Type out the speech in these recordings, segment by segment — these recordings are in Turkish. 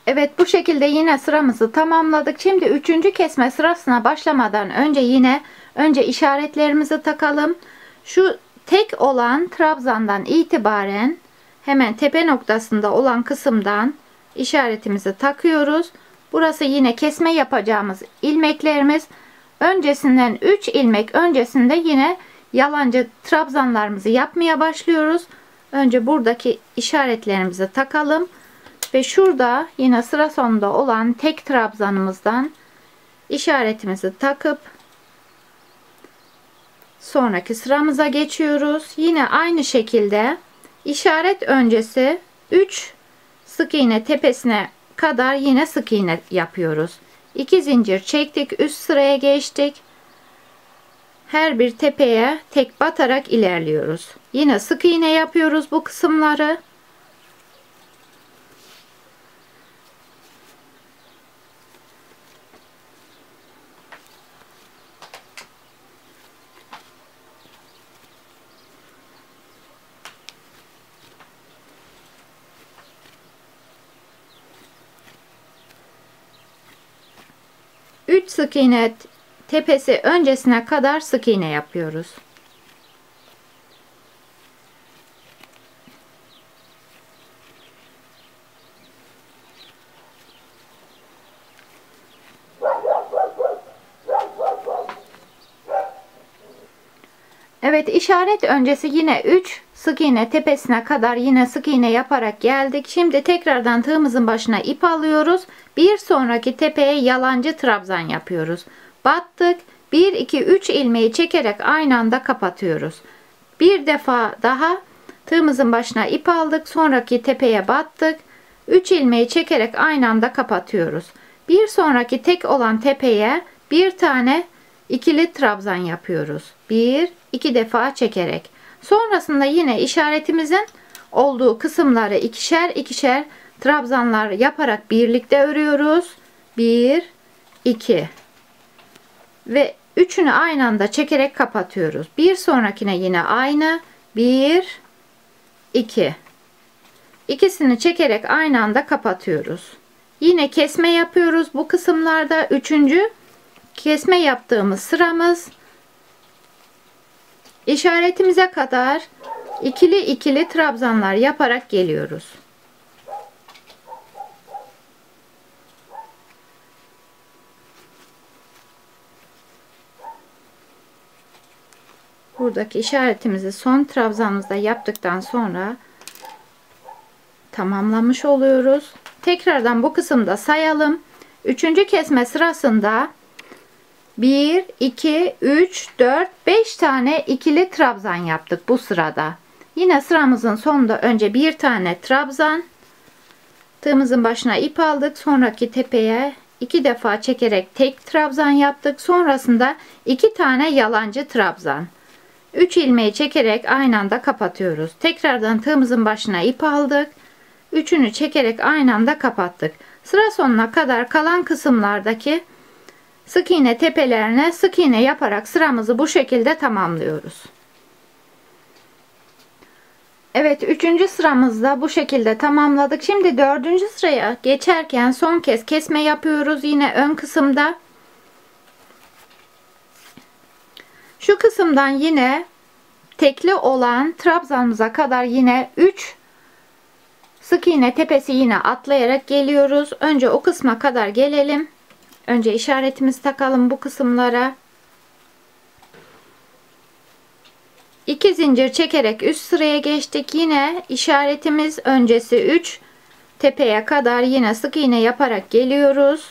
Evet, bu şekilde yine sıramızı tamamladık. Şimdi üçüncü kesme sırasına başlamadan önce işaretlerimizi takalım. Şu tek olan trabzandan itibaren hemen tepe noktasında olan kısımdan işaretimizi takıyoruz. Burası yine kesme yapacağımız ilmeklerimiz. Öncesinden 3 ilmek öncesinde yine yalancı trabzanlarımızı yapmaya başlıyoruz. Önce buradaki işaretlerimizi takalım. Ve şurada yine sıra sonunda olan tek trabzanımızdan işaretimizi takıp sonraki sıramıza geçiyoruz. Yine aynı şekilde işaret öncesi 3 sık iğne tepesine kadar yine sık iğne yapıyoruz. 2 zincir çektik, üst sıraya geçtik. Her bir tepeye tek batarak ilerliyoruz. Yine sık iğne yapıyoruz bu kısımları. 3 sık iğne tepesi öncesine kadar sık iğne yapıyoruz. Evet, işaret öncesi yine 3 sık iğne tepesine kadar yine sık iğne yaparak geldik. Şimdi tekrardan tığımızın başına ip alıyoruz. Bir sonraki tepeye yalancı trabzan yapıyoruz. Battık. 1 2 3 ilmeği çekerek aynı anda kapatıyoruz. Bir defa daha tığımızın başına ip aldık. Sonraki tepeye battık. 3 ilmeği çekerek aynı anda kapatıyoruz. Bir sonraki tek olan tepeye bir tane ikili trabzan yapıyoruz. 1 2 defa çekerek. Sonrasında yine işaretimizin olduğu kısımları ikişer ikişer trabzanlar yaparak birlikte örüyoruz. 1 2 ve üçünü aynı anda çekerek kapatıyoruz. Bir sonrakine yine aynı. 1 2 ikisini çekerek aynı anda kapatıyoruz. Yine kesme yapıyoruz bu kısımlarda. Üçüncü kesme yaptığımız sıramız işaretimize kadar ikili ikili trabzanlar yaparak geliyoruz. Buradaki işaretimizi son trabzanımızda yaptıktan sonra tamamlamış oluyoruz. Tekrardan bu kısımda sayalım. Üçüncü kesme sırasında 1 2 3 4 5 tane ikili trabzan yaptık bu sırada. Yine sıramızın sonunda önce bir tane trabzan, tığımızın başına ip aldık. Sonraki tepeye 2 defa çekerek tek trabzan yaptık. Sonrasında 2 tane yalancı trabzan. 3 ilmeği çekerek aynı anda kapatıyoruz. Tekrardan tığımızın başına ip aldık. Üçünü çekerek aynı anda kapattık. Sıra sonuna kadar kalan kısımlardaki sık iğne tepelerine sık iğne yaparak sıramızı bu şekilde tamamlıyoruz. Evet, 3. sıramızda bu şekilde tamamladık. Şimdi 4. sıraya geçerken son kez kesme yapıyoruz yine ön kısımda. Şu kısımdan yine tekli olan trabzanımıza kadar yine 3 sık iğne tepesi yine atlayarak geliyoruz. Önce o kısma kadar gelelim. Önce işaretimizi takalım bu kısımlara. 2 zincir çekerek üst sıraya geçtik. Yine işaretimiz öncesi 3 tepeye kadar yine sık iğne yaparak geliyoruz.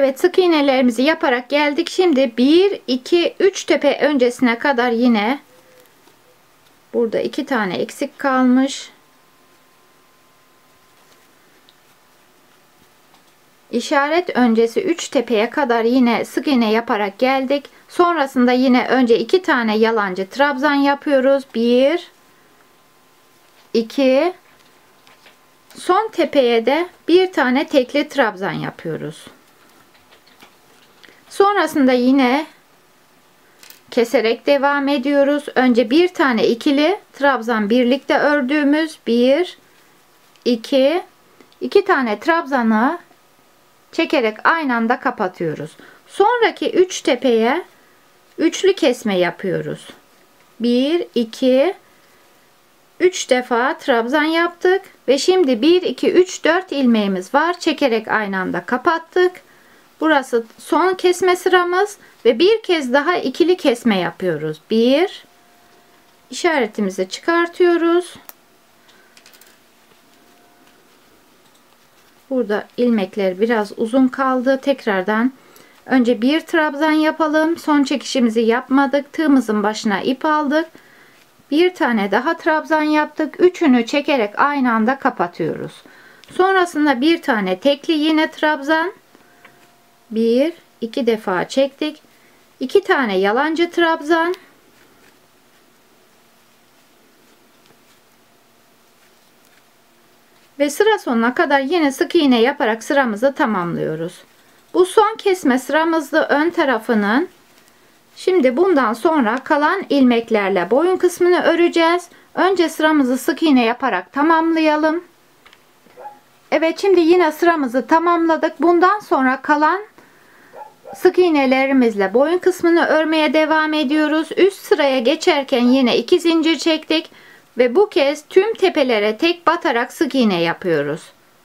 Evet, sık iğnelerimizi yaparak geldik. Şimdi 1 2 3 tepe öncesine kadar yine burada 2 tane eksik kalmış. İşaret öncesi 3 tepeye kadar yine sık iğne yaparak geldik. Sonrasında yine önce 2 tane yalancı trabzan yapıyoruz. 1 2, son tepeye de bir tane tekli trabzan yapıyoruz. Sonrasında yine keserek devam ediyoruz. Önce bir tane ikili trabzan birlikte ördüğümüz 1 2 2 tane trabzanı çekerek aynı anda kapatıyoruz. Sonraki 3 tepeye üçlü kesme yapıyoruz. 1 2 3 defa trabzan yaptık ve şimdi 1 2 3 4 ilmeğimiz var. Çekerek aynı anda kapattık. Burası son kesme sıramız ve bir kez daha ikili kesme yapıyoruz. 1 işaretimizi çıkartıyoruz. Burada ilmekler biraz uzun kaldı. Tekrardan önce bir trabzan yapalım. Son çekişimizi yapmadık. Tığımızın başına ip aldık. Bir tane daha trabzan yaptık. Üçünü çekerek aynı anda kapatıyoruz. Sonrasında bir tane tekli yine trabzan. 1 2 defa çektik. 2 tane yalancı trabzan. Ve sıra sonuna kadar yine sık iğne yaparak sıramızı tamamlıyoruz. Bu son kesme sıramızda ön tarafının. Şimdi bundan sonra kalan ilmeklerle boyun kısmını öreceğiz. Önce sıramızı sık iğne yaparak tamamlayalım. Evet, şimdi yine sıramızı tamamladık. Bundan sonra kalan sık iğnelerimizle boyun kısmını örmeye devam ediyoruz. Üst sıraya geçerken yine 2 zincir çektik ve bu kez tüm tepelere tek batarak sık iğne yapıyoruz.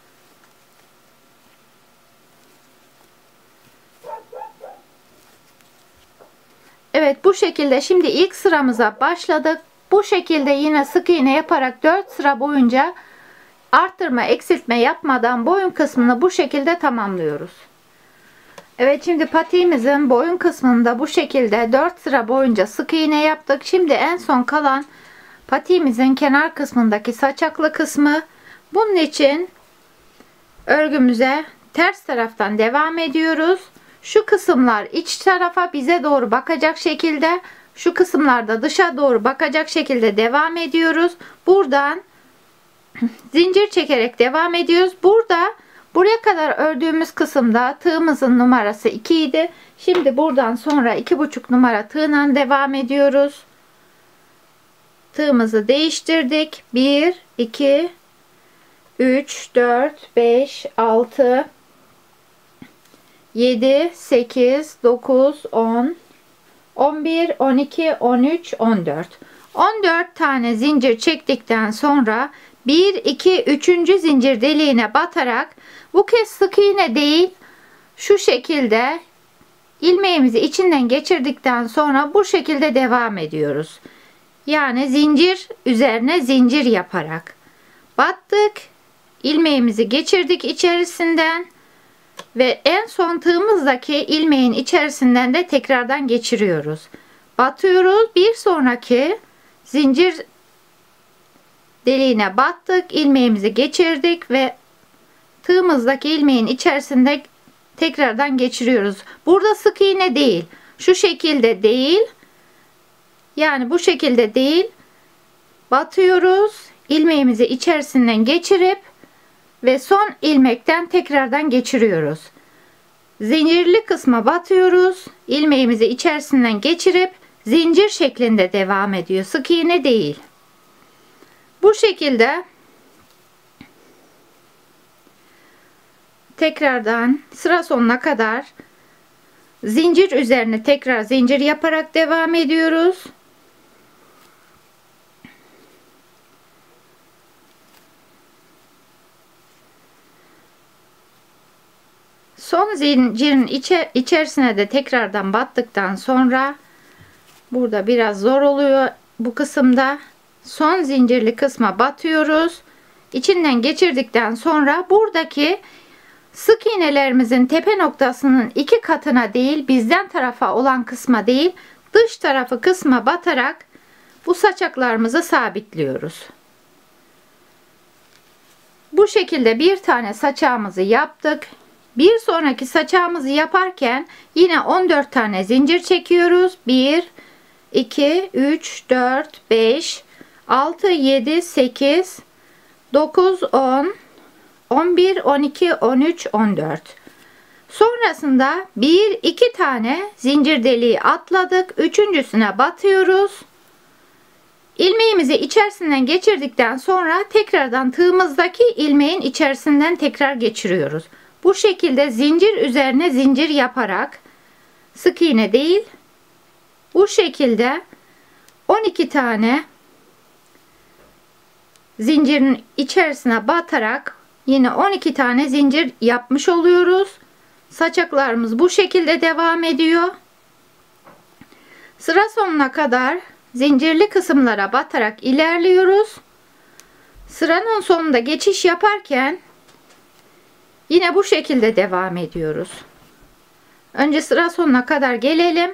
Evet, bu şekilde şimdi ilk sıramıza başladık. Bu şekilde yine sık iğne yaparak 4 sıra boyunca arttırma eksiltme yapmadan boyun kısmını bu şekilde tamamlıyoruz. Evet, şimdi patiğimizin boyun kısmında bu şekilde 4 sıra boyunca sık iğne yaptık. Şimdi en son kalan patiğimizin kenar kısmındaki saçaklı kısmı. Bunun için örgümüze ters taraftan devam ediyoruz. Şu kısımlar iç tarafa bize doğru bakacak şekilde, şu kısımlarda dışa doğru bakacak şekilde devam ediyoruz. Buradan zincir çekerek devam ediyoruz. Buraya kadar ördüğümüz kısımda tığımızın numarası 2 idi. Şimdi buradan sonra 2,5 numara tığla devam ediyoruz. Tığımızı değiştirdik. 1 2 3 4 5 6 7 8 9 10 11 12 13 14 14 tane zincir çektikten sonra 1 2 3. zincir deliğine batarak, bu kez sık iğne değil, şu şekilde ilmeğimizi içinden geçirdikten sonra bu şekilde devam ediyoruz. Yani zincir üzerine zincir yaparak battık, ilmeğimizi geçirdik içerisinden ve en son tığımızdaki ilmeğin içerisinden de tekrardan geçiriyoruz. Batıyoruz, bir sonraki zincir deliğine battık, ilmeğimizi geçirdik ve tığımızdaki ilmeğin içerisinde tekrardan geçiriyoruz. Burada sık iğne değil, şu şekilde değil, yani bu şekilde değil, batıyoruz, ilmeğimizi içerisinden geçirip ve son ilmekten tekrardan geçiriyoruz. Zincirli kısma batıyoruz, ilmeğimizi içerisinden geçirip zincir şeklinde devam ediyor, sık iğne değil. Bu şekilde tekrardan sıra sonuna kadar zincir üzerine tekrar zincir yaparak devam ediyoruz. Son zincirin içerisine de tekrardan battıktan sonra, burada biraz zor oluyor bu kısımda, son zincirli kısma batıyoruz. İçinden geçirdikten sonra buradaki sık iğnelerimizin tepe noktasının 2 katına değil, bizden tarafa olan kısma değil, dış tarafı kısma batarak bu saçaklarımızı sabitliyoruz. Bu şekilde bir tane saçağımızı yaptık. Bir sonraki saçağımızı yaparken yine 14 tane zincir çekiyoruz. 1 2 3 4 5 6 7 8 9 10 11 12 13 14. Sonrasında 1 2 tane zincir deliği atladık. Üçüncüsüne batıyoruz. İlmeğimizi içerisinden geçirdikten sonra tekrardan tığımızdaki ilmeğin içerisinden tekrar geçiriyoruz. Bu şekilde zincir üzerine zincir yaparak, sık iğne değil, bu şekilde 12 tane zincirin içerisine batarak yine 12 tane zincir yapmış oluyoruz. Saçaklarımız bu şekilde devam ediyor. Sıra sonuna kadar zincirli kısımlara batarak ilerliyoruz. Sıranın sonunda geçiş yaparken yine bu şekilde devam ediyoruz. Önce sıra sonuna kadar gelelim.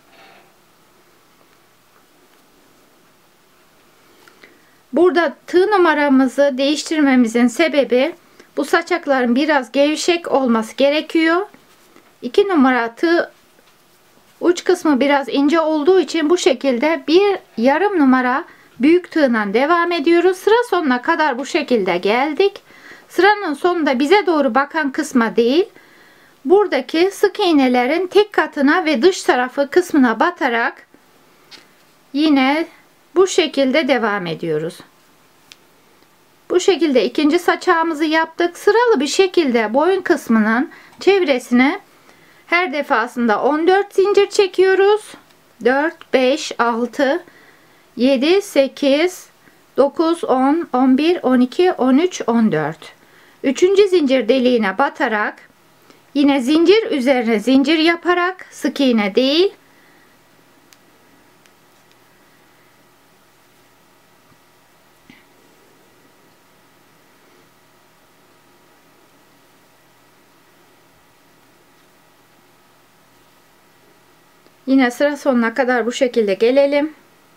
Burada tığ numaramızı değiştirmemizin sebebi, bu saçakların biraz gevşek olması gerekiyor. 2 numara tığ uç kısmı biraz ince olduğu için bu şekilde bir yarım numara büyük tığla devam ediyoruz. Sıra sonuna kadar bu şekilde geldik. Sıranın sonunda bize doğru bakan kısma değil, buradaki sık iğnelerin tek katına ve dış tarafı kısmına batarak yine bu şekilde devam ediyoruz. Bu şekilde ikinci saçağımızı yaptık. Sıralı bir şekilde boyun kısmının çevresine her defasında 14 zincir çekiyoruz. 4 5 6 7 8 9 10 11 12 13 14. Üçüncü zincir deliğine batarak yine zincir üzerine zincir yaparak, sık iğne değil, yine sıra sonuna kadar bu şekilde gelelim.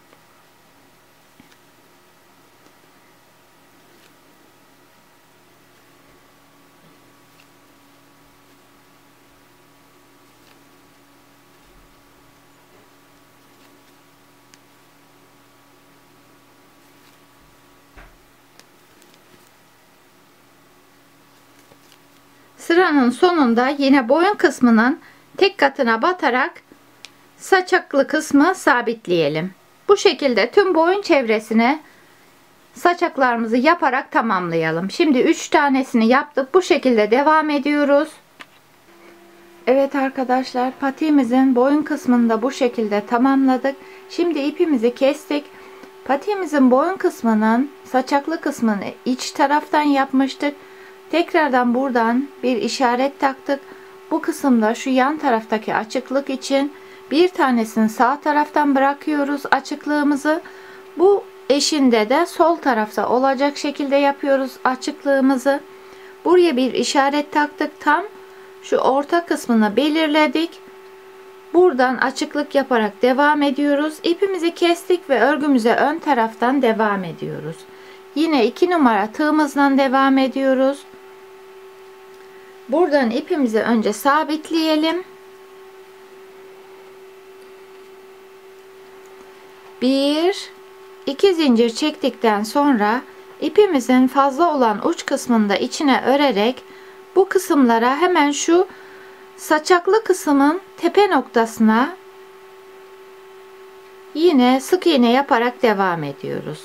Sıranın sonunda yine boyun kısmının tek katına batarak saçaklı kısmı sabitleyelim. Bu şekilde tüm boyun çevresine saçaklarımızı yaparak tamamlayalım. Şimdi 3 tanesini yaptık. Bu şekilde devam ediyoruz. Evet arkadaşlar, patiğimizin boyun kısmını da bu şekilde tamamladık. Şimdi ipimizi kestik. Patiğimizin boyun kısmının saçaklı kısmını iç taraftan yapmıştık. Tekrardan buradan bir işaret taktık. Bu kısımda şu yan taraftaki açıklık için bir tanesini sağ taraftan bırakıyoruz açıklığımızı. Bu eşinde de sol tarafta olacak şekilde yapıyoruz açıklığımızı. Buraya bir işaret taktık. Tam şu orta kısmını belirledik. Buradan açıklık yaparak devam ediyoruz. İpimizi kestik ve örgümüze ön taraftan devam ediyoruz. Yine 2 numara tığımızdan devam ediyoruz. Buradan ipimizi önce sabitleyelim. 1 2 zincir çektikten sonra ipimizin fazla olan uç kısmını da içine örerek bu kısımlara hemen şu saçaklı kısmın tepe noktasına yine sık iğne yaparak devam ediyoruz.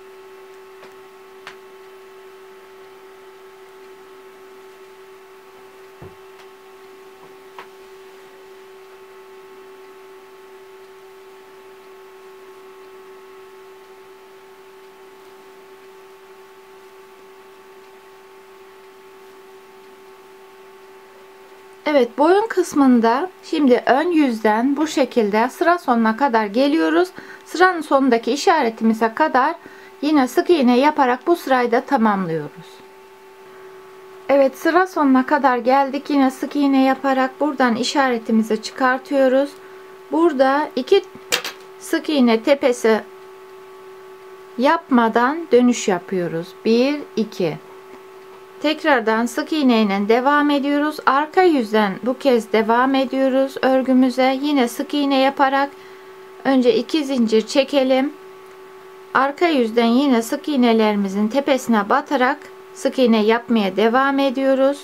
Evet, boyun kısmında şimdi ön yüzden bu şekilde sıra sonuna kadar geliyoruz. Sıranın sonundaki işaretimize kadar yine sık iğne yaparak bu sırayı da tamamlıyoruz. Evet, sıra sonuna kadar geldik. Yine sık iğne yaparak buradan işaretimizi çıkartıyoruz. Burada 2 sık iğne tepesi yapmadan dönüş yapıyoruz. 1 2. Tekrardan sık iğne ile devam ediyoruz. Arka yüzden bu kez devam ediyoruz örgümüze. Yine sık iğne yaparak önce 2 zincir çekelim. Arka yüzden yine sık iğnelerimizin tepesine batarak sık iğne yapmaya devam ediyoruz.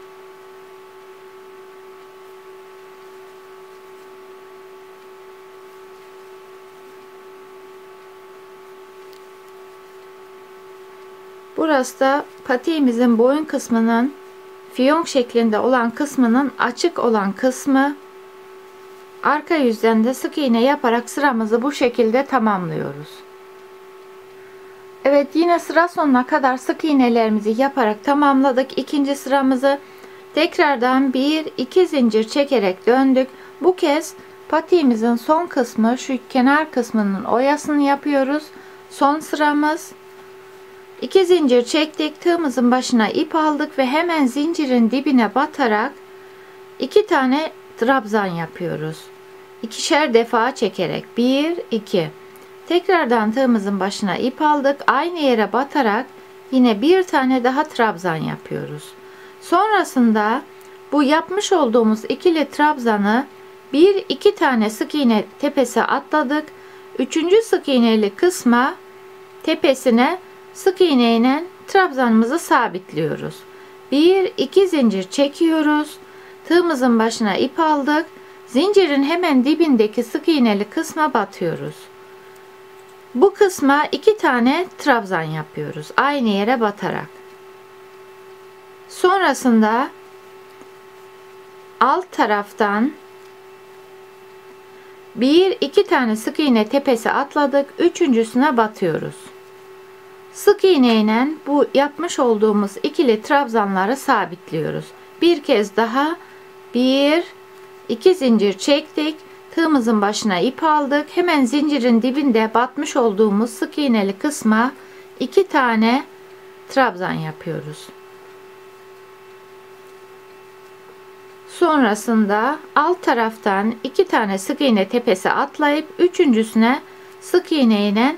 Burası da patiğimizin boyun kısmının fiyonk şeklinde olan kısmının açık olan kısmı. Arka yüzden de sık iğne yaparak sıramızı bu şekilde tamamlıyoruz. Evet, yine sıra sonuna kadar sık iğnelerimizi yaparak tamamladık. İkinci sıramızı tekrardan 1-2 zincir çekerek döndük. Bu kez patiğimizin son kısmı, şu kenar kısmının oyasını yapıyoruz. Son sıramız. 2 zincir çektik, tığımızın başına ip aldık ve hemen zincirin dibine batarak 2 tane trabzan yapıyoruz. İkişer defa çekerek 1 2. Tekrardan tığımızın başına ip aldık, aynı yere batarak yine bir tane daha trabzan yapıyoruz. Sonrasında bu yapmış olduğumuz ikili trabzanı 1-2 tane sık iğne tepesi atladık. 3. sık iğneli kısma tepesine sık iğne ile trabzanımızı sabitliyoruz. 1-2 zincir çekiyoruz. Tığımızın başına ip aldık. Zincirin hemen dibindeki sık iğneli kısma batıyoruz. Bu kısma 2 tane trabzan yapıyoruz. Aynı yere batarak. Sonrasında alt taraftan 1-2 tane sık iğne tepesi atladık. Üçüncüsüne batıyoruz. Sık iğne ile bu yapmış olduğumuz ikili trabzanları sabitliyoruz. Bir kez daha 1-2 zincir çektik. Tığımızın başına ip aldık. Hemen zincirin dibinde batmış olduğumuz sık iğneli kısma 2 tane trabzan yapıyoruz. Sonrasında alt taraftan 2 tane sık iğne tepesi atlayıp üçüncüsüne sık iğne ile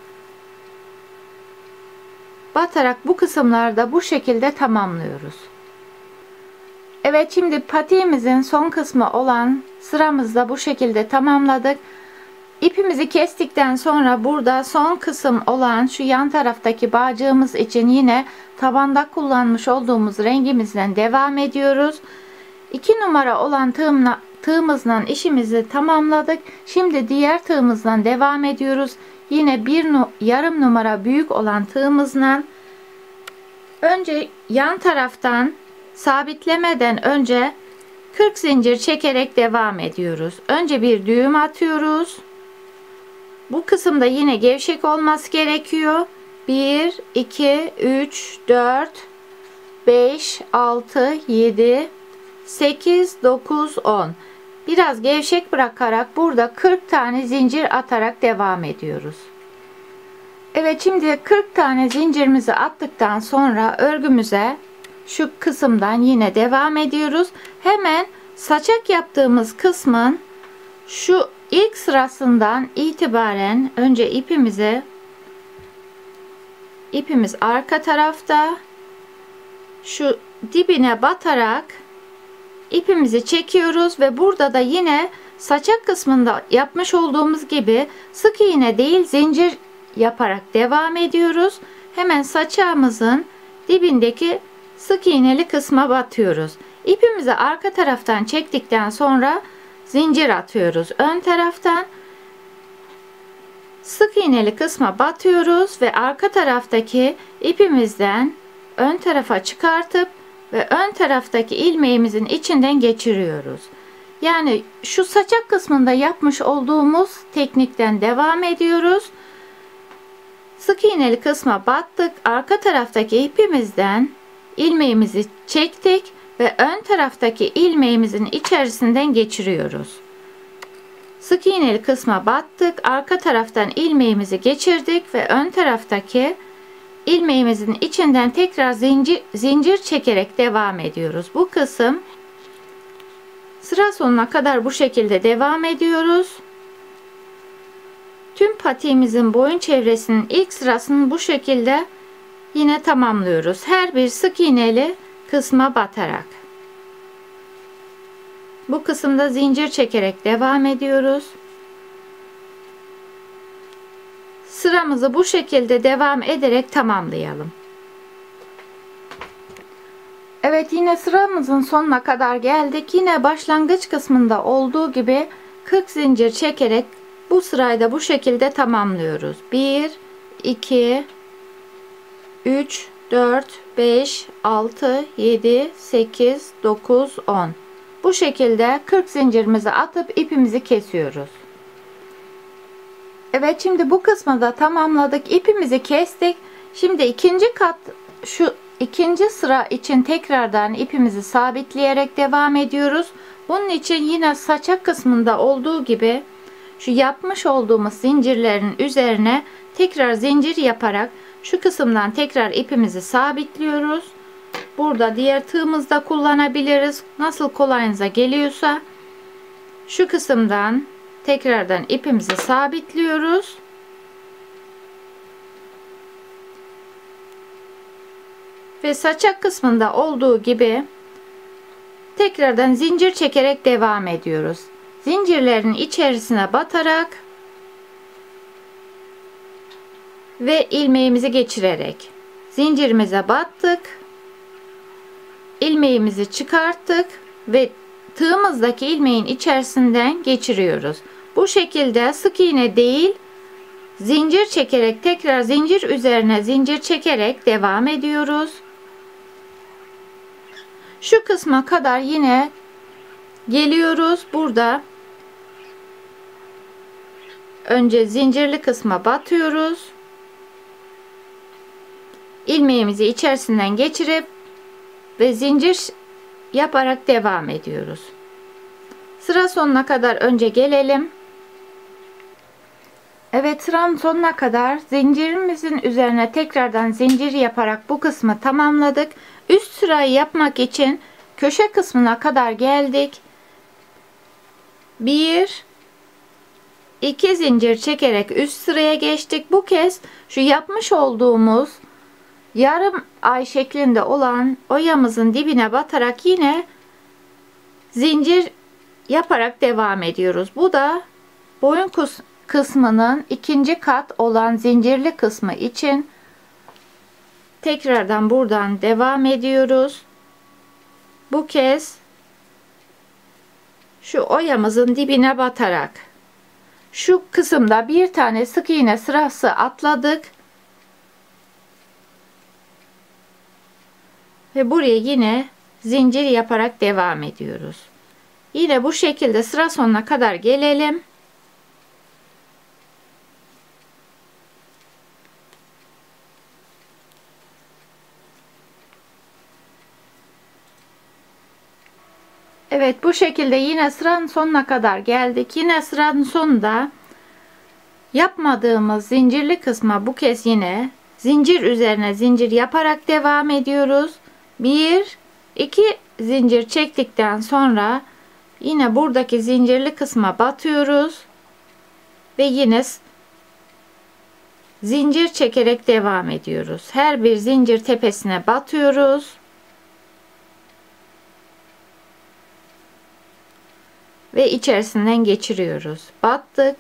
batarak bu kısımlarda bu şekilde tamamlıyoruz. Evet, şimdi patiğimizin son kısmı olan sıramızda bu şekilde tamamladık. İpimizi kestikten sonra burada son kısım olan şu yan taraftaki bağcığımız için yine tabanda kullanmış olduğumuz rengimizden devam ediyoruz. 2 numara olan tığımızla işimizi tamamladık. Şimdi diğer tığımızdan devam ediyoruz. Yine yarım numara büyük olan tığımızla önce yan taraftan sabitlemeden önce 40 zincir çekerek devam ediyoruz. Önce bir düğüm atıyoruz. Bu kısımda yine gevşek olması gerekiyor. 1 2 3 4 5 6 7 8 9 10. Biraz gevşek bırakarak burada 40 tane zincir atarak devam ediyoruz. Evet, şimdi 40 tane zincirimizi attıktan sonra örgümüze şu kısımdan yine devam ediyoruz. Hemen saçak yaptığımız kısmın şu ilk sırasından itibaren önce ipimiz arka tarafta, şu dibine batarak ipimizi çekiyoruz ve burada da yine saçak kısmında yapmış olduğumuz gibi sık iğne değil zincir yaparak devam ediyoruz. Hemen saçağımızın dibindeki sık iğneli kısma batıyoruz. İpimizi arka taraftan çektikten sonra zincir atıyoruz. Ön taraftan sık iğneli kısma batıyoruz ve arka taraftaki ipimizden ön tarafa çıkartıp ve ön taraftaki ilmeğimizin içinden geçiriyoruz. Yani şu saçak kısmında yapmış olduğumuz teknikten devam ediyoruz. Sık iğneli kısma battık. Arka taraftaki ipimizden ilmeğimizi çektik ve ön taraftaki ilmeğimizin içerisinden geçiriyoruz. Sık iğneli kısma battık. Arka taraftan ilmeğimizi geçirdik ve ön taraftaki ilmeğimizin içinden tekrar zincir çekerek devam ediyoruz. Bu kısım sıra sonuna kadar bu şekilde devam ediyoruz. Tüm patiğimizin boyun çevresinin ilk sırasını bu şekilde yine tamamlıyoruz. Her bir sık iğneli kısma batarak. Bu kısımda zincir çekerek devam ediyoruz. Sıramızı bu şekilde devam ederek tamamlayalım. Evet, yine sıramızın sonuna kadar geldik. Yine başlangıç kısmında olduğu gibi 40 zincir çekerek bu sırayı da bu şekilde tamamlıyoruz. 1, 2, 3, 4, 5, 6, 7, 8, 9, 10. Bu şekilde 40 zincirimizi atıp ipimizi kesiyoruz. Evet, şimdi bu kısmı da tamamladık. İpimizi kestik. Şimdi ikinci kat, şu ikinci sıra için tekrardan ipimizi sabitleyerek devam ediyoruz. Bunun için yine saçak kısmında olduğu gibi şu yapmış olduğumuz zincirlerin üzerine tekrar zincir yaparak şu kısımdan tekrar ipimizi sabitliyoruz. Burada diğer tığımızda kullanabiliriz. Nasıl kolayınıza geliyorsa şu kısımdan tekrardan ipimizi sabitliyoruz. Ve saçak kısmında olduğu gibi tekrardan zincir çekerek devam ediyoruz. Zincirlerin içerisine batarak ve ilmeğimizi geçirerek zincirimize battık. İlmeğimizi çıkarttık ve tığımızdaki ilmeğin içerisinden geçiriyoruz. Bu şekilde sık iğne değil, zincir çekerek tekrar zincir üzerine zincir çekerek devam ediyoruz. Şu kısma kadar yine geliyoruz. Burada önce zincirli kısma batıyoruz. İlmeğimizi içerisinden geçirip ve zincir yaparak devam ediyoruz. Sıra sonuna kadar önce gelelim. Evet, sıranın sonuna kadar zincirimizin üzerine tekrardan zincir yaparak bu kısmı tamamladık. Üst sırayı yapmak için köşe kısmına kadar geldik. 1 2 zincir çekerek üst sıraya geçtik. Bu kez şu yapmış olduğumuz yarım ay şeklinde olan oyamızın dibine batarak yine zincir yaparak devam ediyoruz. Bu da boyun kısmının ikinci kat olan zincirli kısmı için tekrardan buradan devam ediyoruz. Bu kez şu oyamızın dibine batarak şu kısımda bir tane sık iğne sırası atladık ve buraya yine zincir yaparak devam ediyoruz. Yine bu şekilde sıra sonuna kadar gelelim. Evet, bu şekilde yine sıranın sonuna kadar geldik. Yine sıranın sonunda yapmadığımız zincirli kısma bu kez yine zincir üzerine zincir yaparak devam ediyoruz. 1 2 zincir çektikten sonra yine buradaki zincirli kısma batıyoruz ve yine zincir çekerek devam ediyoruz. Her bir zincir tepesine batıyoruz ve içerisinden geçiriyoruz. Battık.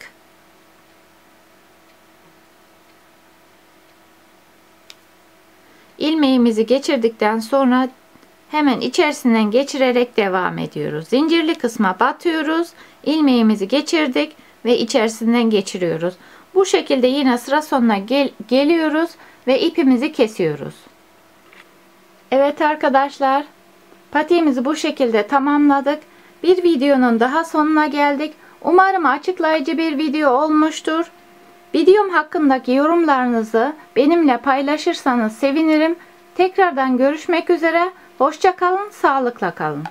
İlmeğimizi geçirdikten sonra hemen içerisinden geçirerek devam ediyoruz. Zincirli kısma batıyoruz. İlmeğimizi geçirdik ve içerisinden geçiriyoruz. Bu şekilde yine sıra sonuna geliyoruz ve ipimizi kesiyoruz. Evet arkadaşlar, patiğimizi bu şekilde tamamladık. Bir videonun daha sonuna geldik. Umarım açıklayıcı bir video olmuştur. Videom hakkındaki yorumlarınızı benimle paylaşırsanız sevinirim. Tekrardan görüşmek üzere. Hoşça kalın, sağlıkla kalın.